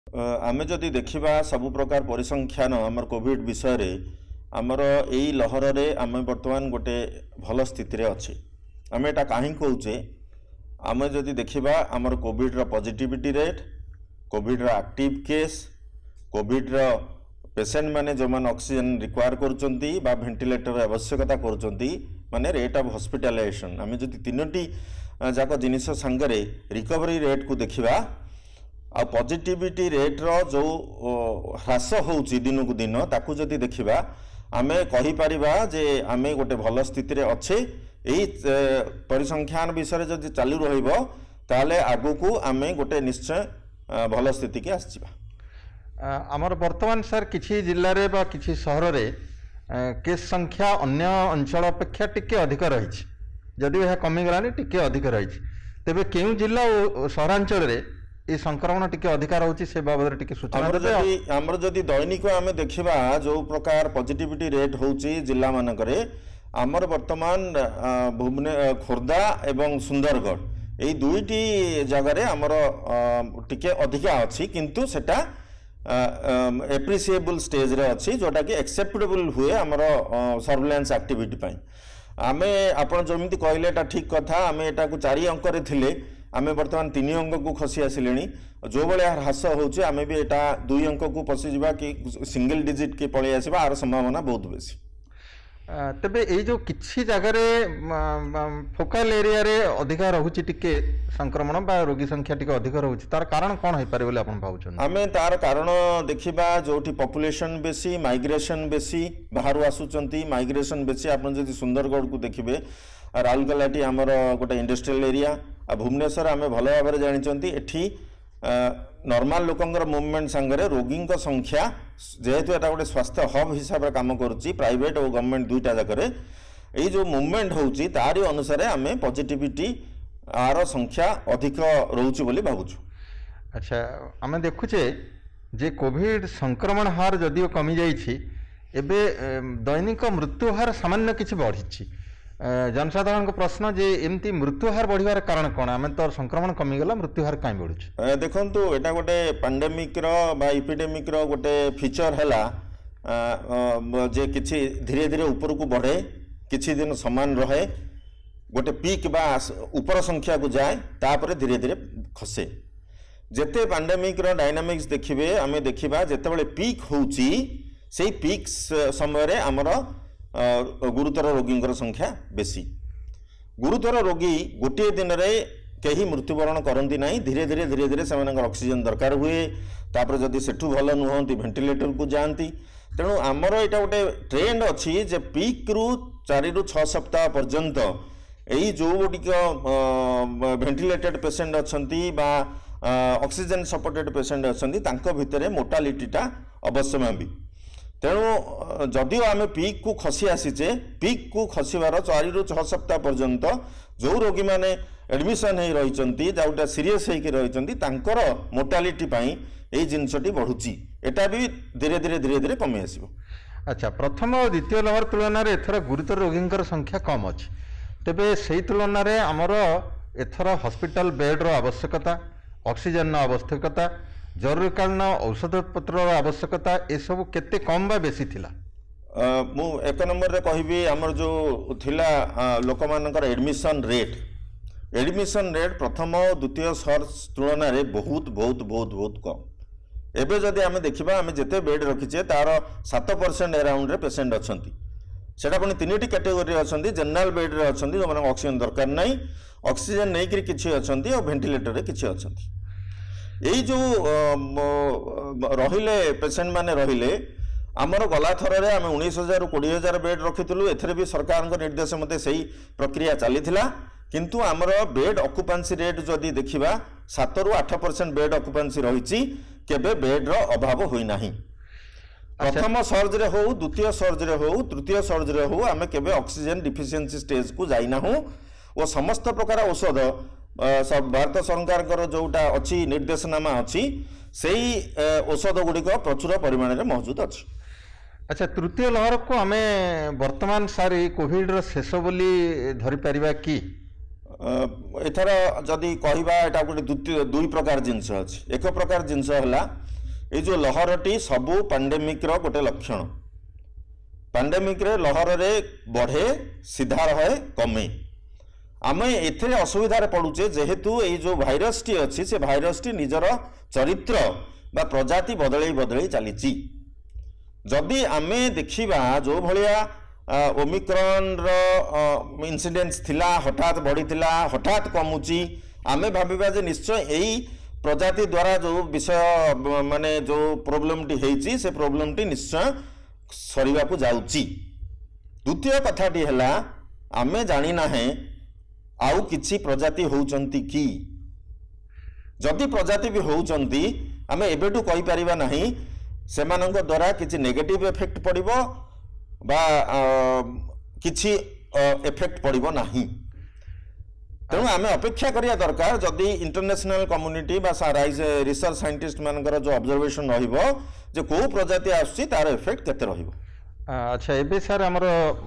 आमे जदि देखिबा सब प्रकार परिसंख्यान आमर कोविड विषय रे आमर एई लहर रे आमे वर्तमान गोटे भल स्थिति रे अछि। आमे एटा काहे कहउचे आमे जदि देखिबा आमर कोविड रो पॉजिटिविटी रेट, कोविड रो एक्टिव केस, कोविड रो पेशेंट माने जो मान ऑक्सीजन रिक्वायर करूचंती बा वेंटिलेटर आवश्यकता करूचंती माने रेट ऑफ हॉस्पिटलाइजेशन आमे जदि तीनोटी जाक जिनिस संगरे रिकवरी रेट को देखिबा आ पॉजिटिविटी रेट रो जो ह्रास होउची दिन को दिन ताकू जदि देखिबा आमे कहि परिबा जे आमे गोटे भल स्थिति रे अच्छे। एई परिसंख्यान विषय जदि चालू रहिबो ताले आगु को आमे गोटे निश्चय भल स्थिति के आसीबा। आमर वर्तमान सर किछि जिल्ला रे बा किछि शहर रे केस संख्या अन्य अंचल अपेक्षा टिके अधिक रही जदि यह कमी गलानी टिके अधिक रही तेबे केउ जिल्ला और सहरांचल रे ये संक्रमण टिके अधिकार होची से बाबद टिके सूचना देबे। हमर जदि दैनिक आमे देखिबा जो प्रकार पॉजिटिविटी रेट होची जिल्ला मानकरे हमर वर्तमान खोर्धा एवं सुंदरगढ़ एई दुईटी जगह रे हमर टिके अधिका अछि किंतु सेटा एप्रिसिएबल स्टेज रे अछि जोटा कि एक्सेप्टेबल हुए हमर सर्वेलेंस एक्टिविटी पई। आमे आपण जमिति कहले एटा ठीक कथा आमे एटा को 4 अंक रे थिले आमे वर्तमान 3 अंक को खसी आसिलेनी जो बळे ह्रास होउचे आमे भी एटा 2 अंक को पसी जिबा कि सिंगल डिजिट के पळे आसीबा आर संभावना बहुत बेसी। तबे ए जो किछि जगह रे फोकल एरिया रे अधिका रहुची टिके संक्रमण बा रोगी संख्या टिके अधिक रहुची तार कारण कोन होई पारे बोले आपण भाउछन? आमे तार कारण देखिबा जोठी पॉपुलेशन बेसी माइग्रेशन बेसी बाहर आसुचंती माइग्रेशन बेसी आपण जदि सुंदरगढ़ को देखिबे राउरकेलाटी आमर गोटे इंडस्ट्रियल एरिया आ भुवनेश्वर आमे भल भाव जानी एठी नॉर्मल लोकंगर मूवमेंट संगे रोगी संख्या जेहेतु एटा गोटे स्वास्थ्य हब हिसाब से काम करुच्ची प्राइवेट और गवर्नमेंट दुईटा जगह ये जो मूवमेंट होउची तारी अनुसार आमे पॉजिटिविटी आर संख्या अधिक रोची बोली भावुछु। अच्छा आमे देखुचे जे कोविड संक्रमण हार जदियो कमी जाइछि एबे दैनिक मृत्यु हार सामान्य किछि बढ़िछि जनसाधारण को प्रश्न जे एमती मृत्युहार बढ़िवार कारण कौन आम तो संक्रमण कमीगला मृत्युहार कहीं बढ़ुଛି? देखंतु एटा गोटे पैंडेमिक रो बा एपिडेमिक रो गोटे फीचर हैला जे किछि धीरे धीरे ऊपर को बढ़े किछि दिन समान रहे गोटे पीक बा ऊपर संख्या को जाए तापर धीरे धीरे खसे। जेते पैंडेमिक रो डायनामिक्स देखिबे आमे देखिबा जेतेबेले पीक होउची सेही पीक समय रे हमर गुरुतर रोगी संख्या बेसी। गुरुतर रोगी गोटे दिन रे कहीं मृत्युवरण करती ना धीरे धीरे धीरे धीरे से ऑक्सीजन दरकार हुए तापर जदि सेठू भल नुहति वेंटिलेटर को जाती तेणु आमर यहाँ गोटे ट्रेंड अच्छी जे पीक रु 4 रु 6 सप्ताह पर्यंत यही जो गुटिक वेंटिलेटेड पेसेंट अच्छी बा ऑक्सीजन सपोर्टेड पेसेंट अच्छी भितर मोर्टालिटीटा अवश्य भी। तेणु जदिव आम पीक को खसी आसीचे पीक को खसबार 4 रु 6 सप्ताह पर्यंत जो रोगी मैंने एडमिशन हो रही जोटा सीरीयस होकर मोर्टालिटी यही जिनसटी बढ़ुची एटा भी धीरे धीरे धीरे धीरे कमी आसो। अच्छा प्रथम और द्वितीय लहर तुलन में एथर गुरुतर रोगी संख्या कम अच्छी तेबे से तुलन में आमर एथर हॉस्पिटल बेड रो आवश्यकता ऑक्सीजन आवश्यकता जरूरीकालीन औषध पत्र आवश्यकता ये सब केते कम बा बेसी थिला? मु एक नंबर रे कहबी हमर जो थिला लोक मानकर एडमिशन रेट प्रथम और द्वितीय सर्च तुलन में बहुत बहुत बहुत बहुत कम। एबे जदि आमे देखिबा आमे जेते बेड रखिचे तार 7% अराउंड रे पेशेंट अछंती सेटा पनि तीनटी कैटेगरी अछंती जनरल बेड रे अछंती जो माने ऑक्सीजन दरकार नाही ऑक्सीजन नै कि किछि अछंती और वेंटिलेटर रे किछि अछंती। यही जो रहिले पेसेंट माने रहिले आमर गला थर रे आमे 19,000 20,000 बेड रखितलु एथरे भी सरकार निर्देश मते सही प्रक्रिया चलीथिला किंतु आमर बेड ऑक्युपेंसी रेट जदि देखिबा 7 रु 8% बेड ऑक्युपेंसी रहिछि केबे बेड रो अभाव होई नाही। प्रथम सर्ज रे हो द्वितीय सर्ज रे हो तृतीय सर्ज रे हो आमे केबे ऑक्सीजन डिफिशिएंसी स्टेज को जाई नाहु और समस्त प्रकार औषध भारत सरकार जोटा अच्छी निर्देशनामा अच्छी से औषध गुड़िक प्रचुर परिमाण में मौजूद अच्छी। अच्छा तृतीय लहर को आम वर्तमान सारी कोविड शेष बोली धरी पारिबा कि? एथर जदि कहवा एटा गोटे दुई प्रकार जिनस अच्छी एक प्रकार जिनस है ये जो लहरटी सबू पांडेमिक गोटे लक्षण। पांडेमिक लहर रे बढ़े सीधा रहे कमे। आम एथे असुविधार पड़ुचे जेहेतु ये जो भाइरस टी अच्छी से भाइरस टी निजर चरित्र बा प्रजाति बदल बदल चली। जदि आमे देखिबा जो भलिया ओमिक्रॉन रो इन्सिडेंस थिला हठात बढ़ीथिला हठात कमुची आमे भाबिबा जे निश्चय यही प्रजाति द्वारा जो विषय माने जो प्रोब्लेम टी हेची से प्रोब्लेम टी निश्चय सरिबा को जाउची। द्वितीय कथाटी हैला आमे जानी ना है आउ किछि प्रजाति होउचंती कि जदि प्रजाति भी होउचंती आमे एबेटू कहि परिबा नाही सेमानंक द्वारा किछि नेगेटिव इफेक्ट पड़िबो बा किछि इफेक्ट पड़िबो नाही। तेणु आमे अपेक्षा करिया दरकार जदि इंटरनेशनल कम्युनिटी बा रिसर्च साइंटिस्ट मानकर जो ऑब्जर्वेशन रहिबो जे को प्रजाति आसुची तार इफेक्ट केते रहिबो। अच्छा एबे सर आमर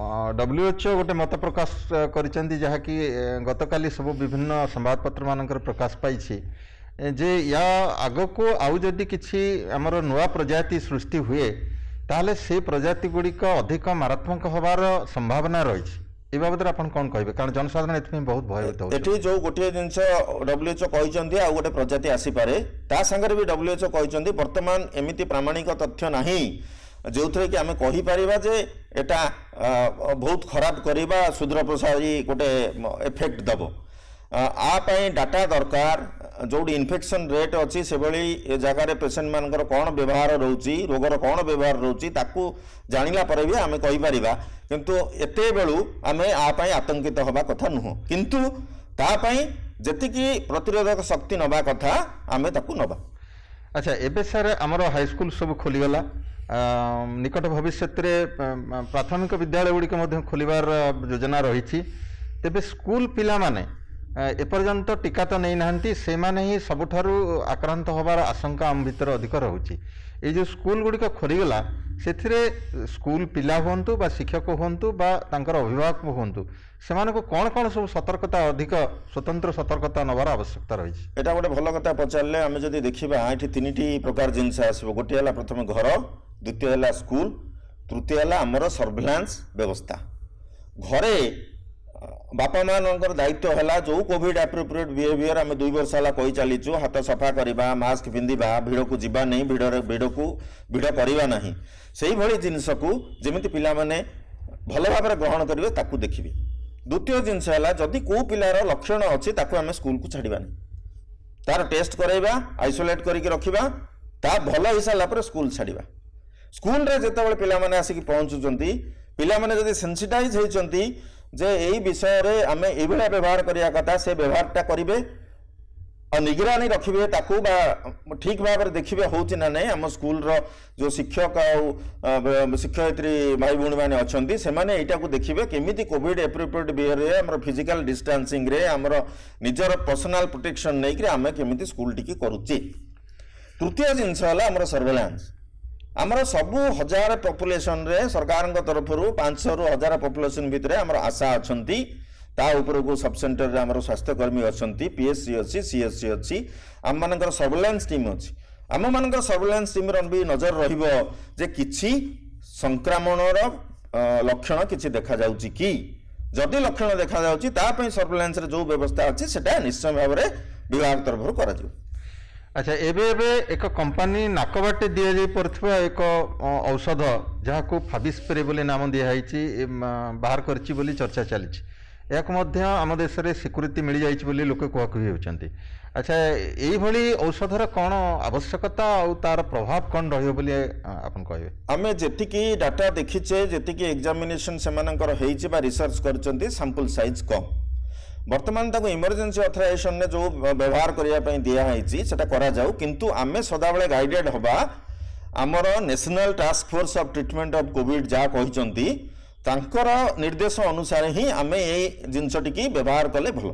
WHO गोटे मत प्रकाश करिसेंती जहा कि गतकाली सब विभिन्न संवादपत्र मानकर प्रकाश पाइछि जे या आग को आउ जदि किछि आमर नुआ प्रजाति सृष्टि हुए ताहले से प्रजाति गुड़िक अधिक मारात्मक हबार संभावना रही। ए बाबद आपन कोन कहबे कारण जनसाधारण एथि बहुत भयभीत होय। एठी जो गोटे जिंस WHO कहिसंती आ गोटे प्रजाति आसी पारे ता संगे भी WHO कहिसंती वर्तमान एमिति प्रामाणिक तथ्य नाही जो थे कि आम कहीपर जे एटा बहुत खराब करवा शूद्र प्रसारी गोटे इफेक्ट दब आपाई डाटा दरकार जो इन्फेक्शन रेट अच्छी से भाई जगार पेसेंट मानकर कौन व्यवहार रोचे रोगर कौन व्यवहार रोचे ताकू जानिला पर भी आम कहीपर किंतु एते बेलू आम आपाई आतंकित हवा कथा नुह किंतु तापाई जेतिकी प्रतिरोधक शक्ति नबा कथा आम ताकू नबा। अच्छा एबे सर आमर हाईस्कूल सब खोलीगला निकट भविष्य प्राथमिक विद्यालय गुड़िक खोलिबार योजना रही तेबे स्कूल पिला माने एपर्यंत टीका तो नहीं नांती से माने ही सबुठारु आक्रांत होबार आशंका आम भीतर अधिक रहुची। ये जो स्कूल गुड़िक खोलीगला से स्कूल पिला हुंतु बा शिक्षक हुंतु बा तांकर अभिभावक हुंतु से कौन कौन सब सतर्कता अधिक स्वतंत्र सतर्कता नबार आवश्यकता रही। एटा गोटे भल कथा पचारे आम जदि देखा ये तीन प्रकार जिनस आसो गोटे है प्रथम घर द्वितीय है स्कूल तृतीय है आमर सर्भिलांस व्यवस्था। घरे बापा मानकर दायित्व है जो कोविड एप्रोप्रिएट बिहेवियर आम 2 वर्ष है कही चलीचु हाथ सफा करवा मास्क पिंधा भिड़ को जीवा नहीं भिड़ करवा ना से भाई जिनस को जमी पिला माने भल भाव ग्रहण करेंगे ताकू देखिए। द्वितीय जिनस है जदि को पिलार लक्षण अच्छी आम स्कूल को छाड़बानी तार टेस्ट करवा आइसोलेट करके रखा ता भल हो सारापर स्कूल छाड़ा। स्कूल रे जिते पिला माने आसिक पहुँचुंट पिला माने जदि सेंसिटाइज होती जे यही विषय रे आमे ए भला व्यवहार करिया कथा से व्यवहारटा करिवे और निगरानी रखिबे ताकू बा ठीक भाव में देखिए होची ना नहीं आम स्कूल रो जो शिक्षक शिक्षयित्री भाई भूणी मैंने अच्छी से मैंने यहाँ को देखिए केमिति कोविड एप्रोप्रिएट बिहेवियर आम फिजिकल डिस्टेंसिंग रे आमर निजर पर्सनल प्रोटेक्शन नहीं कि आम केमिति स्कूल टी करुचे। तृतीय जिनस है आमर सर्वेलांस आमर सबू 1000 पॉपुलेशन रे सरकार तरफ 500 रु 1000 पॉपुलेशन भितर आमर आशा अच्छी ता ऊपर को सब सेंटर रे आमर स्वास्थ्यकर्मी अच्छी पीएससी अच्छी सीएससी अच्छी आम मानकर सर्वेलांस टीम अच्छी आम मानकर सर्वेलांस टीम भी नजर रहिबो जे किछि संक्रमणर लक्षण किछि देखा जाउची कि जदि लक्षण देखा जाउची ता पई सर्वेलांस रे जो व्यवस्था अच्छी सेटा निश्चय भाव में विभाग तरफ करा जाउ। अच्छा एबे एक कंपनी नाकबाटे दि जाई पड़थिबा एक औषध जहाँ को फाबिस्प्रे बोली नाम दिखाई बाहर करछि बोली चर्चा चली एक आम देश में स्वीकृति मिल जाइए बोली लोक कहकही होती। अच्छा यही औषधर कौन आवश्यकता और तार प्रभाव कौन रही आपन कहे आम जी डाटा देखीचे जी एग्जामिनेशन से रिसर्च कर सैंपल साइज कम बर्तमान ताको इमरजेंसी ऑथराइजेशन ने जो व्यवहार करने दिखाई से करा जाऊ किंतु आमे सदाबले गाइडेड हवा आमर national task force of treatment of covid जहाँ कहते तांकर निर्देश अनुसार ही आमे ये जिनसटी व्यवहार कले भल।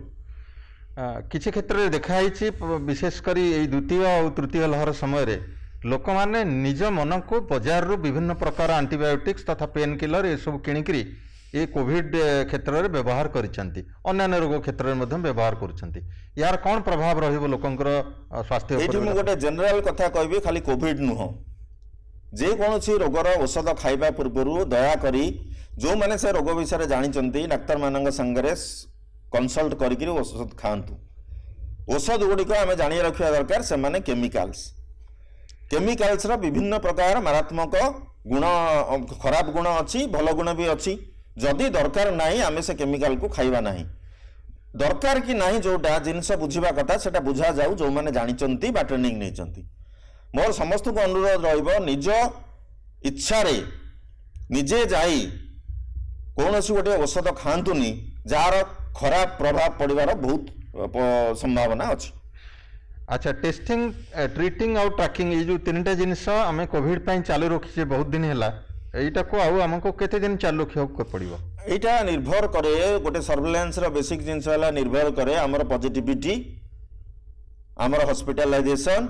किसी क्षेत्र में देखाई विशेषकर यही द्वितीय और तृतीय लहर समय रे लोक माने निज मन को बाजार रू विभिन्न प्रकार एंटीबायोटिक्स तथा पेन किलर ये सब किणिकी ये कोविड क्षेत्र में व्यवहार करिसेंती अन्य रोग क्षेत्र में व्यवहार करुछंती यार कौन प्रभाव रहिबो लोकंकर स्वास्थ्य एठी मु गोटे जनरल कथा कहबी खाली कोविड नुह जे कोनोसी रोगर औषध खाइबा पूर्व दया करी जो माने से रोग विषय जानिचंती डाक्तर मानक संगरे कंसल्ट करिकि औषध खांतु औषध गुड़िक आम जानी रखा दरकार से माने केमिकाल्स विभिन्न प्रकार मारात्मक गुण खराब गुण अच्छी भल गुण भी अच्छी जदि दरकार नहीं आम से केमिकाल को खाइबा नहीं दरकार कि नहीं जोटा जिनस बुझा कथा से बुझा जाऊ जो मैंने जानते बा ट्रेनिंग नहीं मोर समस्त को अनुरोध रज इच्छा निजे जाई कौन गोटे औषध खातुनि जार खराब प्रभाव पड़ार बहुत संभावना अच्छी। अच्छा टेस्टिंग ट्रीटिंग और ट्रैकिंग ये जो तीन टा जिनस आम कोविड चालू रखीचे बहुत दिन है यहीटा को आमको केते दिन चालू रखा पड़ो यहाँ निर्भर करे गोटे सर्वेलेंस बेसिक जिनस निर्भर करे आमर पॉजिटिविटी आमर हॉस्पिटलाइजेशन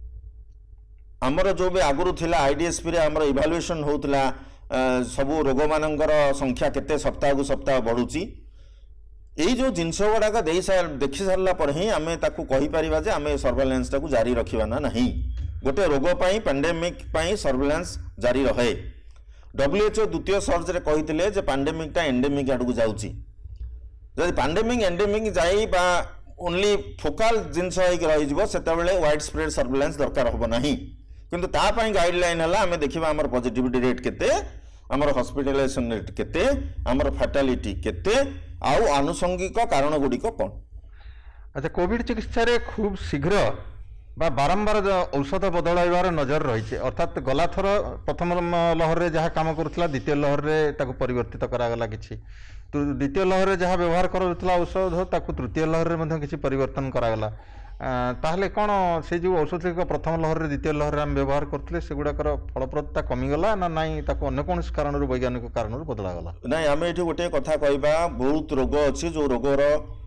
आमर जो भी आगुरी थिला आईडीएसपी रे आमर इवैल्यूएशन होउतला सबू रोग मानकर संख्या केते सप्ताह को सप्ताह बढ़ुची यही जो जिनस गुड़ाक देखी सारा पर ही आम ताकू कहीपर जे आम सर्वेलेंस टाकू जारी रखा ना नहीं गोटे रोग पैंडेमिक सर्वेलेंस जारी रहे WHO द्वितीय सर्च रे कही जे पैंडेमिक टा एंडेमिक आड़ को जाउची जदि पैंडेमिक एंडेमिक जाई बा ओनली फोकाल जिनस रही से वाइड स्प्रेड सर्वेलेंस दरकार हम ना किंतु तापाई गाइडलाइन है आम देखा आम पॉजिटिविटी रेट केते आमर हॉस्पिटलाइजेशन रेट केते आमर फैटालिटी केते आउ आनुषंगिक कारण गुड़िक कौन। अच्छा कोविड चिकित्सा रे खूब शीघ्र बा बारंबार औषध बदलाइबार नजर रही अर्थात गला थर प्रथम लहर रे जहाँ काम करुला द्वितीय लहर रे ताको परिवर्तित करागला किछि तो द्वितीय लहर रे जहाँ व्यवहार करुला औषध ताको तृतीय लहर रे मध्य किछि परिवर्तन करागला ताहले कौन से जो औषध प्रथम लहर रे द्वितीय लहर रे हम व्यवहार करथिले सेगुडाकर फलप्रदता कमिगला ना नाई ताको अन्य कौन कारण वैज्ञानिक कारण बदलागला नाई आम ये गोटे कथा कहबा बहुत रोग अच्छी जो रोगर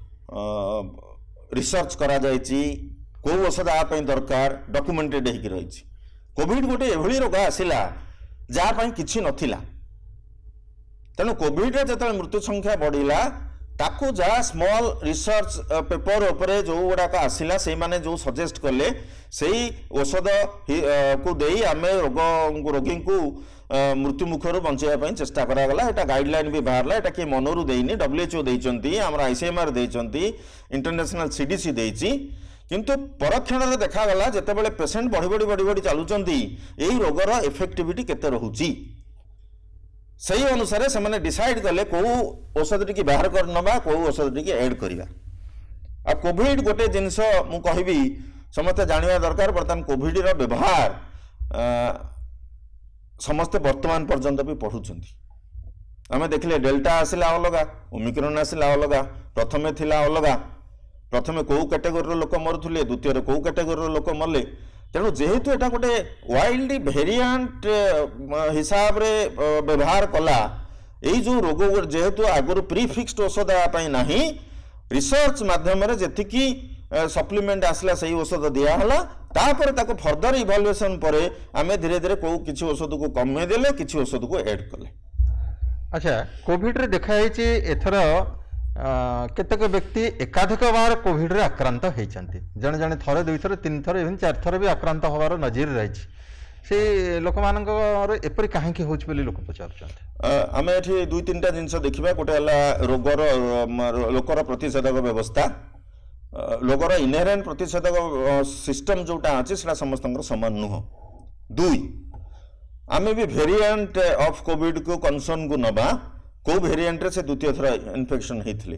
रिसर्च करा जायछि कौ औषध आप दरकार डॉक्यूमेंटेड होगी रही कोविड गोटे एभली रोग आसला जहाँपाई किसी नथिला तेणु कोविड जो मृत्यु संख्या बढ़ला ताकू जहाँ स्मॉल रिसर्च पेपर उपरे जो गुड़ाक आसला से माने जो सजेस्ट कले से औषध को दे आम रोगी को मृत्यु मुखर बचाई चेष्टा करागला एटा गाइडलाइन भी बाहरला एटा किए मनरू देनी WHO देइचंती आमर ICMR देइचंती इंटरनेशनल CDC देइची किंतु परक्षण देखागला जितेबाला पेसेंट बढ़ी बढ़ी बढ़ी बढ़ी चलुचंती यही रोगर इफेक्टिविटी केते रहुची सही अनुसार से मैंने डिसाइड कले कौ औषध टी बाहर कर नबा कौ औषध टी ऐड करवा आ कोविड गोटे जिनस मु कहबी समस्ते जानवा दरकार बर्तमान कोविड रो व्यवहार समस्ते वर्तमान पर्यंत भी पढ़ुचंती आमे देखले डेल्टा आसिला अलगा ओमिक्रॉन आसिला अलगा प्रथमे थिला अलगा प्रथमे कौ कैटेगोरी लोक मरुले द्वितीय कौ कैटेगोरी लोक मरले तेणु जेहेतु एटा गोटे वाइल्ड भेरिएंट हिसाब रे व्यवहार कला यही जो रोग जेहेतु आगुरी प्रीफिक्स्ड औषध आपाई नाही रिसर्च माध्यम जी सप्लीमेंट आसला सही औषध दिहला तापर ताको फर्दर इवैल्यूएशन परे आमे धीरे धीरे कौ किछि औषध को कमे देले किछि औषध को ऐड कले। अच्छा कोविड रे देखा है एथर केतक व्यक्ति एकाधिक बार कोविड रे आक्रांत होती जड़े जड़े थरे दुई थर तीन थर इवन चार थर भी आक्रांत हबार नजीर रही से लोक मान एपरी कहीं हो लोक पचार आम ये दुई तीन टा जिनस देखा गोटे रोगर लोकर प्रतिषेधक व्यवस्था लोकर इनहेरेंट प्रतिषेधक सिस्टम जोटा अच्छे से समस्त समान नुह दुई आम भी वेरिएंट ऑफ कोविड को कंसर्न को नबा कौ वेरिएंट से द्वितीय थर इन्फेक्शन होते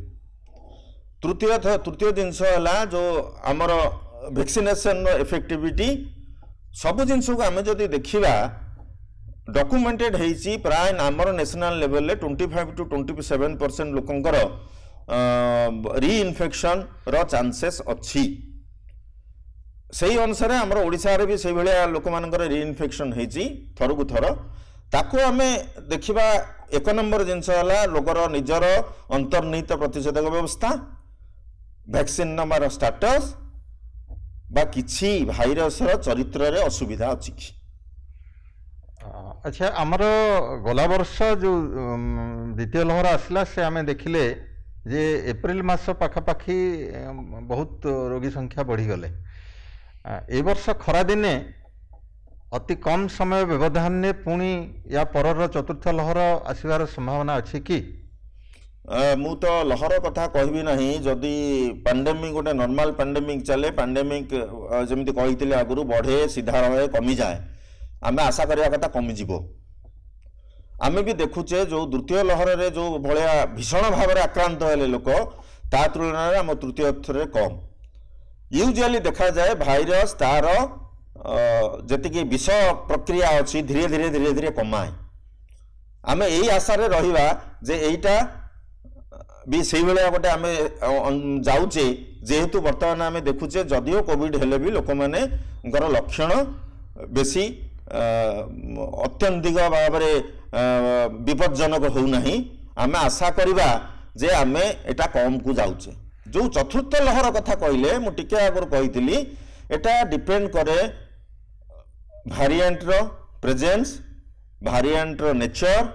तृतीय जिनस है जो आमर वैक्सीनेशन इफेक्टिविटी सबू जिनस को आम जदि देखा डॉक्यूमेंटेड होती प्राय आमर नेशनल लेवल 25 to 27% लोकंकर रीइन्फेक्शन रो चांसेस अच्छी से अनुसार आमर ओडिशा रे भी से भाया लोक मानकर रीइन्फेक्शन होती थर को थर ताकू आम देखा एक नंबर जिनस है लोकर निजर अंतर्निहित प्रतिषेधक व्यवस्था वैक्सीन नंबर स्टाटस बा किछि भाइरस चरित्र रे असुविधा अछि कि अच्छा आमर गला वर्ष जो द्वितीय लहर आसला से आम देखिले जे एप्रिल मास पाखापाखि बहुत रोगी संख्या बढ़ीगले ए वर्ष खरा दिने अति कम समय व्यवधान पुणी या परर चतुर्थ लहर आसबार संभावना अच्छी कि मु तो लहर कथा कहबी नहीं जदि पैंडेमिक गोटे नॉर्मल पैंडेमिक चले पैंडेमिक जमी कही आगु बढ़े सीधा रहे कमी जाए आम आशा करवा कथा कमिज आम भी देखुचे जो द्वितीय लहर रे जो भाया भीषण भाव में आक्रांत हेले लोक ता तुलन में आम तृतीय थर कम यूजुअली देखा जाए भाइरस तार जी विष प्रक्रिया अच्छी धीरे धीरे धीरे धीरे कमाए आम यही आशा रहा जे एटा भी से भाया गोटे आम जाऊे जेहेतु बर्तमान आम देखुचे जदिओ कोविड हेले भी लोक मैंने लक्षण बेसी अत्यंतिक भाव विपज्जनक होना आम आशा करवा जे आम एटा कम को जाऊे जो चतुर्थ लहर कथा कहले मुझे आगुरी कही एटा डिपेंड करे भारिएंट रो प्रेजेंस भारिएंट रो नेचर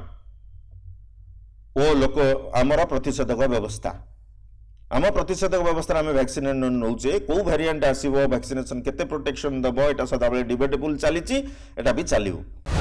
ओ लोक आमर प्रतिषेधक व्यवस्था आम प्रतिषेधक व्यवस्था आम वैक्सीन नौचे कौ वेरिएंट आसो वैक्सीनेशन केते प्रोटेक्शन दबो एटा सदाबले डिबेटेबल चली भी चलो।